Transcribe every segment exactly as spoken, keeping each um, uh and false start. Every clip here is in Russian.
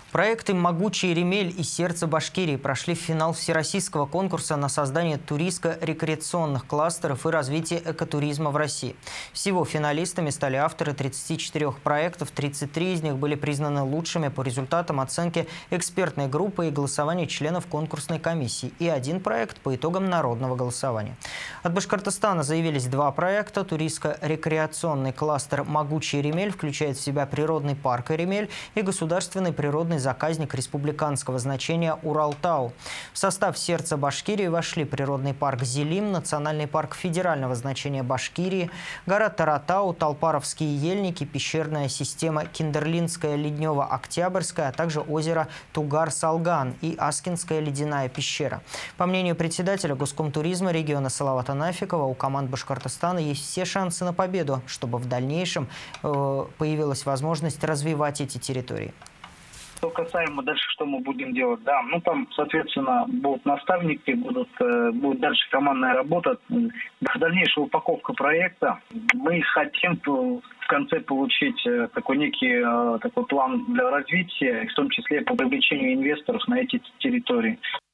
Проекты «Могучий Еремель» и «Сердце Башкирии» прошли в финал всероссийского конкурса на создание туристско-рекреационных кластеров и развитие экотуризма в России. Всего финалистами стали авторы тридцати четырёх проектов, тридцать три из них были признаны лучшими по результатам оценки экспертной группы и голосования членов конкурсной комиссии, и один проект по итогам народного голосования. От Башкортостана заявились два проекта. Туристско-рекреационный кластер «Могучий Еремель» включает в себя природный парк Еремель и государственный природный заказник республиканского значения Уралтау. В состав «Сердца Башкирии» вошли природный парк Зелим, национальный парк федерального значения Башкирии, гора Таратау, Талпаровские ельники, пещерная система Киндерлинская, Леднево-Октябрьская, а также озеро Тугар-Салган и Аскинская ледяная пещера. По мнению председателя Госкомтуризма региона Салавата Нафикова, у команд Башкортостана есть все шансы на победу, чтобы в дальнейшем э, появилась возможность развивать эти территории. Что касаемо дальше, что мы будем делать, да, ну там, соответственно, будут наставники, будут, э, будет дальше командная работа, дальнейшая упаковка проекта. Мы хотим в конце получить э, такой некий э, такой план для развития, в том числе по привлечению инвесторов на эти территории.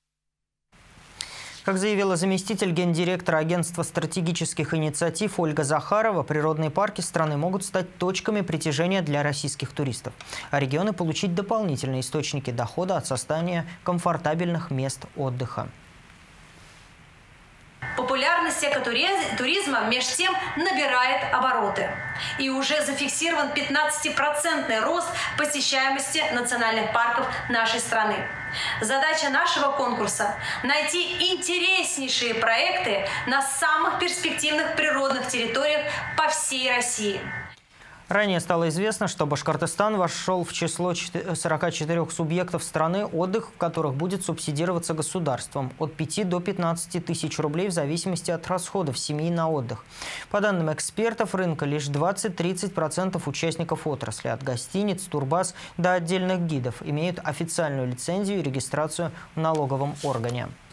Как заявила заместитель гендиректора агентства стратегических инициатив Ольга Захарова, природные парки страны могут стать точками притяжения для российских туристов, а регионы получить дополнительные источники дохода от создания комфортабельных мест отдыха. Популярность экотуризма меж тем набирает обороты. И уже зафиксирован пятнадцатипроцентный рост посещаемости национальных парков нашей страны. Задача нашего конкурса – найти интереснейшие проекты на самых перспективных природных территориях по всей России. Ранее стало известно, что Башкортостан вошел в число сорока четырёх субъектов страны, отдых в которых будет субсидироваться государством от пяти до пятнадцати тысяч рублей в зависимости от расходов семьи на отдых. По данным экспертов рынка, лишь двадцать-тридцать процентов участников отрасли, от гостиниц, турбаз до отдельных гидов, имеют официальную лицензию и регистрацию в налоговом органе.